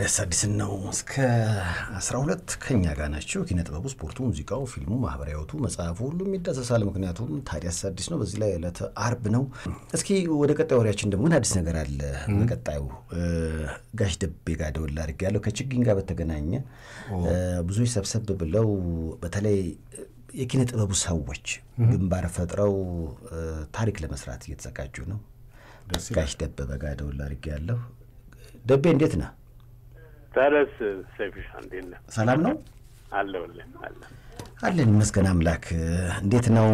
ታዲያስ አዲስ ነው እስከ 12 ከኛ ጋር ናቸው ኪነ ጥበቡ ስፖርቱ ሙዚቃው ፊልሙ ማህበራዊቱ መጽሐፉ ሁሉም ይዳሰሳል ምክንያቱም ታዲያስ አዲስ ነው በዚህ ላይ ዕለተ አርብ ነው እስኪ ወደ ቀጣዩ ወሬያችን ደግሞ አዲስ ነገር አለ በቀጣዩ ጋሽ ደቤ ጋር ደውል አድርጌያለሁ ከችግኝ ጋር በተገናኘ ብዙዎች ሰብሰብ ብለው በተለይ የኪነ ጥበቡ ሰዎች ግንባር ፈጥረው ታሪክ ለመስራት እየተዘጋጁ ነው ጋሽ ደቤ ጋር ደውል አድርጌያለሁ ደቤ እንዴት ነህ ታረስ ሰፊሽ አንዴና ሰላም ነው አለውልህ አለን መስገን አምላክ እንዴት ነው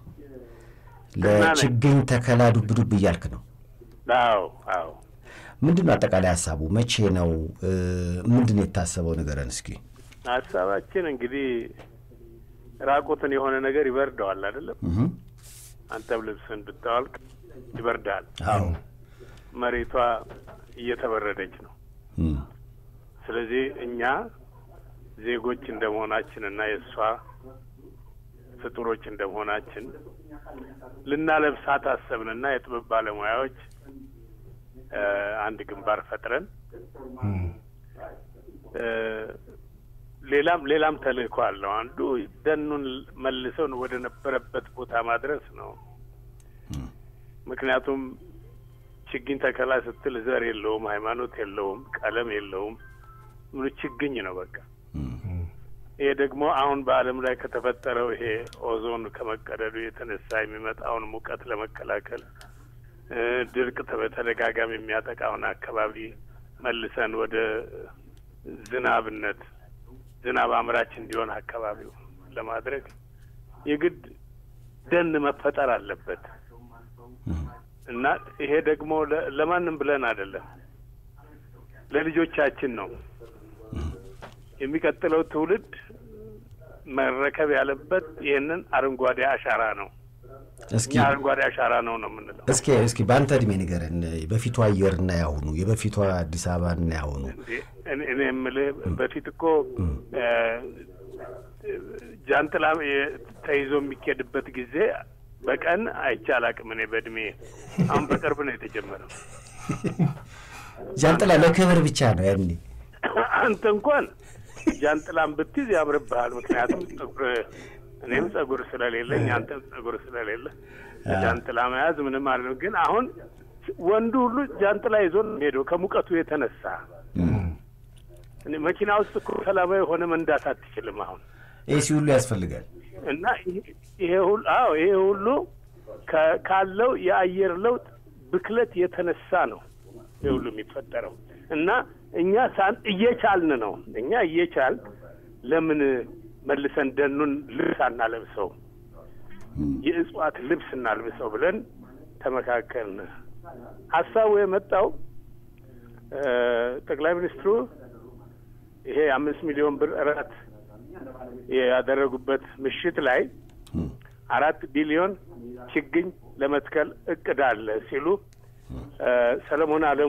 ለችግኝ ተከላ ዱብ ይያልክ ነው አዎ ምንድነው አጠቃላይ ሐሳቡ መቼ ነው ምንድነው የታሰበው ነገርን እስኪ ሐሳባችን እንግዲህ ራቆትን የሆነ ነገር ይበርዳዋል አይደለም አንተም ልብስን ብታወልቅ ይበርዳል አዎ መሬቷ እየተበረደች ነው ስለዚህ እኛ ዜጎች እንደመሆናችንና የሷ ፍጡሮች እንደመሆናችን ልናለብሳት አሰብንና የጥበብ ባለሙያዎች አንድ ግንባር ፈጥረን ሌላም ተልእኮ አለው አንዱ ደኑን መልሰውን ወደ ነበረበት ቦታ ማድረስ ነው ምክንያቱም ችግኝ ተከላ ስትል ዘር የለውም ሃይማኖት የለውም ቀለም የለውም ምን ችግኝ ነው በቃ ይሄ ደግሞ አሁን በአለም ላይ ከተፈጠረው ይሄ ኦዞን ከመቀደዱ የተነሳ የሚመጣውን ሙቀት ለመከላከል ድርቅ በተደጋጋሚ የሚያጠቃውን አካባቢ መልሰን ወደ ዝናብ አምራች እንዲሆን አካባቢው ለማድረግ የግድ ደን መፈጠር አለበት እና ይሄ ደግሞ ለማንም ብለን አይደለም ለልጆቻችን ነው የሚቀጥለው ትውልድ መረከብ ያለበት ይሄንን አረንጓዴ አሻራ ነው እስኪ አረንጓዴ አሻራ ነው የምንለው እስኪ ባንተ እድሜ ንገረን በፊቱ አየርና ያሁኑ የበፊቱ አዲስ አበባና ያሁኑ እኔ የምልህ በፊት እኮ ጃንጥላ ተይዞ የሚኬድበት ጊዜ በቀን አይቻላቅም እኔ በእድሜ አሁን በቅርብ ነው የተጀመረው ጃንጥላ ለክብር ብቻ ነው ያኔ አንተ እንኳን ጃንጥላን ብትይዝ ያምርብሃል ምክንያቱም እኔም ጸጉር ስለሌለኝ አንተም ጸጉር ስለሌለ ጃንጥላ መያዝ ምንም አይደለም ግን አሁን ወንዱ ሁሉ ጃንጥላ ይዞ ሄዶ ከሙቀቱ የተነሳ እኔ መኪና ውስጥ ሰላማዊ ሆነ መንዳት አትችልም አሁን ኤሲ ሁሉ ያስፈልጋል እና ይሄ ሁሉ ካለው የአየር ለውጥ ብክለት የተነሳ ነው ይሄ ሁሉ የሚፈጠረው እና እኛ እየቻልን ነው እኛ እየቻል ለምን መልሰን ደኑን ልብስ አናለብሰው የእጽዋት ልብስ እናልብሰው ብለን ተመካከልን ሐሳቡ የመጣው ጠቅላይ ሚኒስትሩ ይሄ 5 ሚሊዮን ብር እራት ያደረጉበት ምሽት ላይ 4 ቢሊዮን ችግኝ ለመትከል እቅድ አለ ሲሉ ሰለሞን አለሙ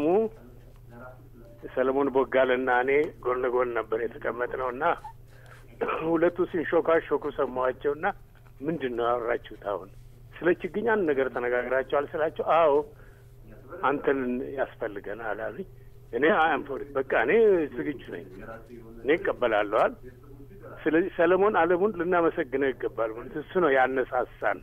ሰለሞን ቦጋለና እኔ ጎን ለጎን ነበር የተቀመጥነውና ሁለቱ ሲንሾካሾኩ ሰማዋቸውና ምንድነው ያወራችሁት አሁን ስለ ችግኝ አንድ ነገር ተነጋግራችኋል ስላቸው አዎ አንተን ያስፈልገናል አሉኝ እኔ በቃ እኔ ዝግጁ ነኝ እኔ እቀበላለሁ ስለዚህ ሰለሞን አለሙን ልናመሰግነው ይገባል እሱ ነው ያነሳሳን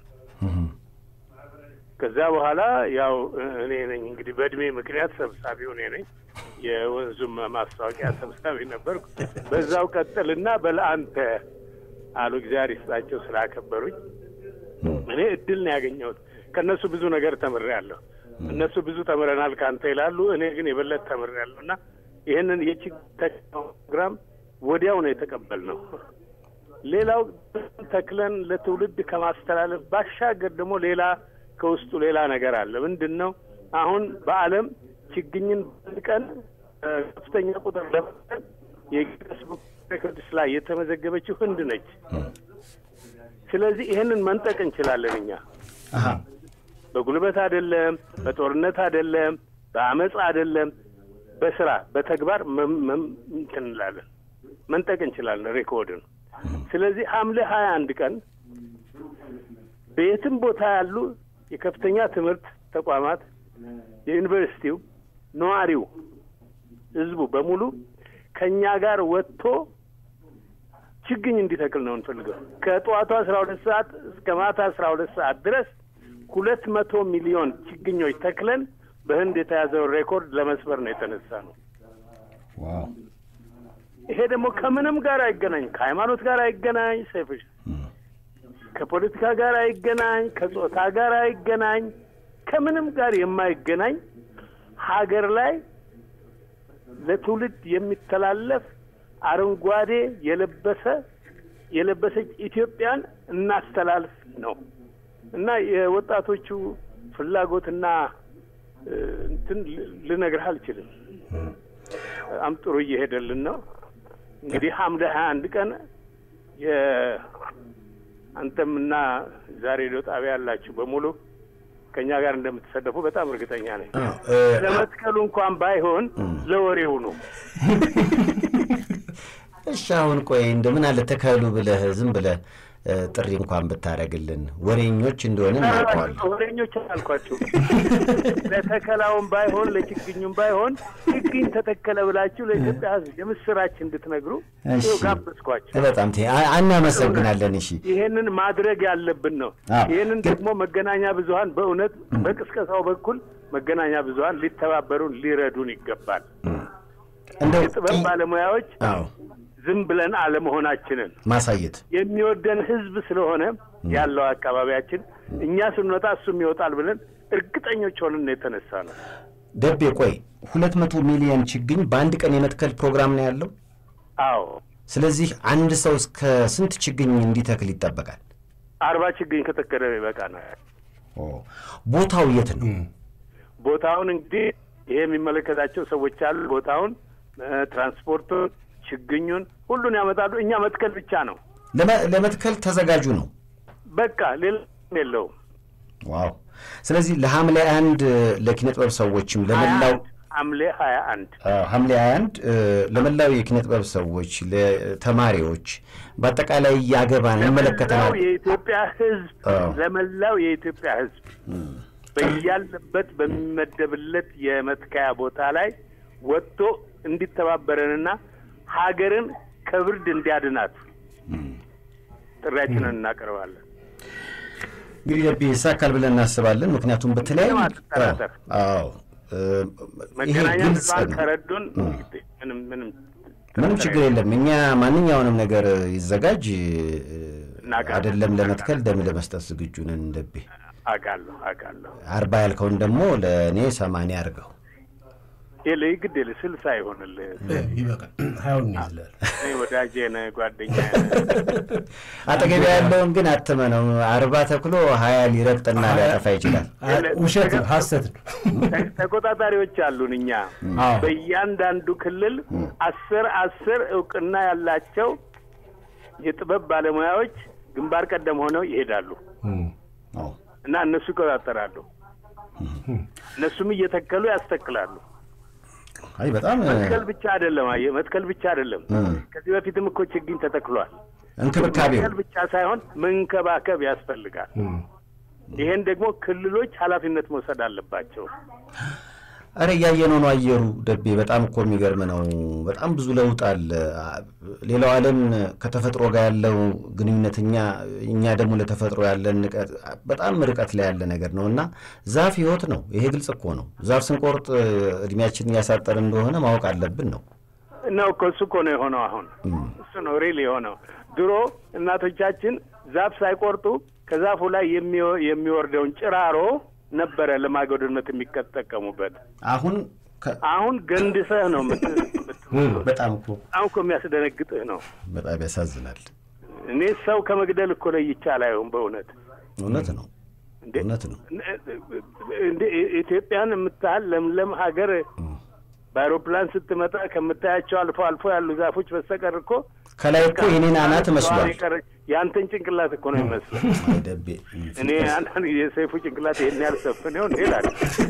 ከዛ በኋላ ያው እኔ ነኝ እንግዲህ በእድሜ ምክንያት ሰብሳቢው እኔ ነኝ የወንዙም ማስታወቂያ ሰብሳቢ ነበርኩ በዛው ቀጥልና በለአንተ አሉ እግዚአብሔር ይስጣቸው ስላከበሩኝ እኔ እድል ነው ያገኘሁት ከነሱ ብዙ ነገር ተምሬያለሁ እነሱ ብዙ ተምረናል ካንተ ይላሉ እኔ ግን የበለጠ ተምሬያለሁና ይሄንን የችግኝ ፕሮግራም ወዲያው ነው የተቀበልነው ሌላው ተክለን ለትውልድ ከማስተላለፍ ባሻገር ደግሞ ሌላ ከውስጡ ሌላ ነገር አለ ምንድነው አሁን በአለም ችግኝን በቀን ከፍተኛ ቁጥር ለመጠን የጊነስ ቡክ ሬኮርድስ ላይ የተመዘገበችው ህንድ ነች ስለዚህ ይሄንን መንጠቅ እንችላለን እኛ በጉልበት አይደለም በጦርነት አይደለም በአመጽ አይደለም በስራ በተግባር እንላለን መንጠቅ እንችላለን ሬኮርድን ስለዚህ ሐምሌ 21 ቀን በየትም ቦታ ያሉ የከፍተኛ ትምህርት ተቋማት የዩኒቨርሲቲው ነዋሪው ህዝቡ በሙሉ ከኛ ጋር ወጥቶ ችግኝ እንዲተክል ነው እንፈልገው። ከጧቱ 12 ሰዓት እስከ ማታ 12 ሰዓት ድረስ 200 ሚሊዮን ችግኞች ተክለን በህንድ የተያዘው ሬኮርድ ለመስበር ነው የተነሳ ነው። ዋው! ይሄ ደግሞ ከምንም ጋር አይገናኝ፣ ከሃይማኖት ጋር አይገናኝ፣ ሰይፍሽ ከፖለቲካ ጋር አይገናኝ፣ ከጾታ ጋር አይገናኝ፣ ከምንም ጋር የማይገናኝ ሀገር ላይ ለትውልድ የሚተላለፍ አረንጓዴ የለበሰች ኢትዮጵያን እናስተላልፍ ነው እና የወጣቶቹ ፍላጎትና እንትን ልነግርህ አልችልም። በጣም ጥሩ እየሄደልን ነው። እንግዲህ ሐምሌ 21 ቀን አንተምና ዛሬ ሬዲዮ ጣቢያ ያላችሁ በሙሉ ከኛ ጋር እንደምትሰደፉ በጣም እርግጠኛ ነኝ። ለመትከሉ እንኳን ባይሆን ለወሬው ነው። እሺ አሁን ቆይ እንደምን አለ ተከሉ ብለህ ዝም ብለህ ጥሪ እንኳን ብታረግልን ወሬኞች እንደሆነ እናውቀዋለን። ወሬኞች አልኳችሁ። ለተከላውም ባይሆን ለችግኙም ባይሆን ችግኝ ተተከለ ብላችሁ ለኢትዮጵያ ሕዝብ የምስራች እንድትነግሩ ጋብዝኳችሁ። በጣም እናመሰግናለን። እሺ ይሄንን ማድረግ ያለብን ነው። ይሄንን ደግሞ መገናኛ ብዙሃን በእውነት በቅስቀሳው በኩል መገናኛ ብዙሃን ሊተባበሩን ሊረዱን ይገባል። እንደው ጥበብ ባለሙያዎች ዝም ብለን አለመሆናችንን ማሳየት የሚወደን ህዝብ ስለሆነ ያለው አካባቢያችን እኛ ስንወጣ እሱም ይወጣል ብለን እርግጠኞች ሆነን የተነሳ ነው። ደቤ ቆይ 200 ሚሊዮን ችግኝ በአንድ ቀን የመትከል ፕሮግራም ነው ያለው? አዎ። ስለዚህ አንድ ሰው እስከ ስንት ችግኝ እንዲተክል ይጠበቃል? 40 ችግኝ ከተከለ ይበቃናል። ቦታው የት ነው? ቦታውን እንግዲህ ይሄ የሚመለከታቸው ሰዎች አሉ። ቦታውን ትራንስፖርቱን ችግኙን ሁሉን ያመጣሉ። እኛ መትከል ብቻ ነው። ለመትከል ተዘጋጁ ነው በቃ ሌላ የለው። ዋው! ስለዚህ ለሐምሌ 1 ለኪነ ጥበብ ሰዎችም ለመላው ሐምሌ 21 ለመላው የኪነ ጥበብ ሰዎች ለተማሪዎች በአጠቃላይ ያገባን ይመለከተናል። የኢትዮጵያ ህዝብ ለመላው የኢትዮጵያ ህዝብ በያለበት በሚመደብለት የመትከያ ቦታ ላይ ወጥቶ እንዲተባበረንና ሀገርን ከብርድ እንዲያድናት ጥሪያችንን እናቀርባለን። እንግዲህ ለቢ ይሳካል ብለን እናስባለን። ምክንያቱም በተለይ መገናኛ ብዙሃን ከረዱን ምንም ችግር የለም። እኛ ማንኛውንም ነገር ይዘጋጅ አይደለም ለመትከል ደም ለመስጠት ዝግጁ ነን። እንደቤ አቃለሁ 40 ያልከውን ደግሞ ለኔ 80 አድርገው የለይ ግዴለ 60 ይሆንልህ ይበቃል። ሃይውን ይላል እኔ ወዳጄ ነህ ጓደኛዬ አጠገብ ያለውን ግን አትመነው። 40 ተክሎ 20 ሊረግጥና ሊያጠፋ ይችላል። ውሸት ሐሰት ነው። ተቆጣጣሪዎች አሉን እኛ በእያንዳንዱ ክልል 10 ዕውቅና ያላቸው የጥበብ ባለሙያዎች ግንባር ቀደም ሆነው ይሄዳሉ እና እነሱ ይቆጣጠራሉ። እነሱም እየተከሉ ያስተክላሉ። አይ በጣም መትከል ብቻ አይደለም። ከዚህ በፊትም እኮ ችግኝ ተተክሏል። እንክብካቤው መትከል ብቻ ሳይሆን መንከባከብ ያስፈልጋል። ይሄን ደግሞ ክልሎች ኃላፊነት መውሰድ አለባቸው። አረ ያየነው ነው አየሩ ደቤ በጣም እኮ የሚገርም ነው። በጣም ብዙ ለውጥ አለ። ሌላው ዓለም ከተፈጥሮ ጋር ያለው ግንኙነትኛ እኛ ደግሞ ለተፈጥሮ ያለን በጣም ርቀት ላይ ያለ ነገር ነውና ዛፍ ህይወት ነው። ይሄ ግልጽ እኮ ነው። ዛፍ ስንቆርጥ እድሜያችንን ያሳጠር እንደሆነ ማወቅ አለብን ነው እሱ እኮ ነው የሆነው። አሁን እሱ ነው ሪሊ የሆነው። ድሮ እናቶቻችን ዛፍ ሳይቆርጡ ከዛፉ ላይ የሚወርደውን ጭራሮ ነበረ ለማገዶነት የሚከተቀሙበት። አሁን ገንድሰህ ነው በጣም እኮ የሚያስደነግጥህ ነው። በጣም ያሳዝናል። እኔ ሰው ከመግደል እኮ ለይቻል አይሆን በእውነት ነው። እንደ ኢትዮጵያን የምታህል ለምለም ሀገር በአውሮፕላን ስትመጣ ከምታያቸው አልፎ ያሉ ዛፎች በስተቀር እኮ ከላይ እኮ የኔን አናት መስሏል። ያንተን ጭንቅላት እኮ ነው የሚመስለው። አይደቤ እኔ አንዳንድ የሰይፉ ጭንቅላት ይሄን ያልሰፈን ይሆን ይላል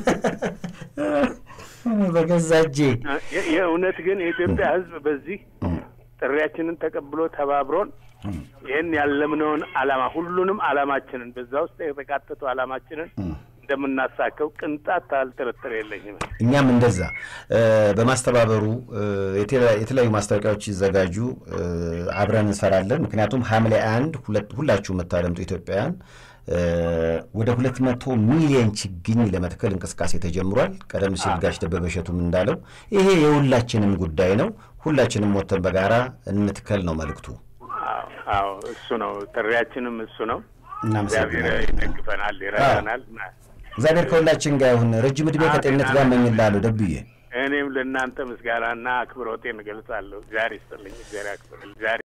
በገዛጄ። የእውነት ግን የኢትዮጵያ ህዝብ በዚህ ጥሪያችንን ተቀብሎ ተባብሮን ይሄን ያለምነውን ዓላማ ሁሉንም ዓላማችንን በዛ ውስጥ የተካተቱ ዓላማችንን እንደምናሳከው ቅንጣት አልጠረጠረ የለኝም። እኛም እንደዛ በማስተባበሩ የተለያዩ ማስታወቂያዎች ይዘጋጁ አብረን እንሰራለን። ምክንያቱም ሐምሌ 1 ሁላችሁ መታደምጡ ኢትዮጵያውያን ወደ 200 ሚሊዮን ችግኝ ለመትከል እንቅስቃሴ ተጀምሯል። ቀደም ሲል ጋሽ ደበበ እሸቱም እንዳለው ይሄ የሁላችንም ጉዳይ ነው። ሁላችንም ወጥተን በጋራ እንትከል ነው መልእክቱ። አዎ እሱ ነው ጥሪያችንም እሱ ነው። እግዚአብሔር ይደግፈናል ይረዳናል። እግዚአብሔር ከሁላችን ጋር ይሁን። ረጅም ዕድሜ ከጤንነት ጋር እመኝልሃለሁ ደብዬ። እኔም ለእናንተ ምስጋናና አክብሮቴን እገልጻለሁ። እግዚአብሔር ይስጥልኝ። እግዚአብሔር ያክብርልኝ።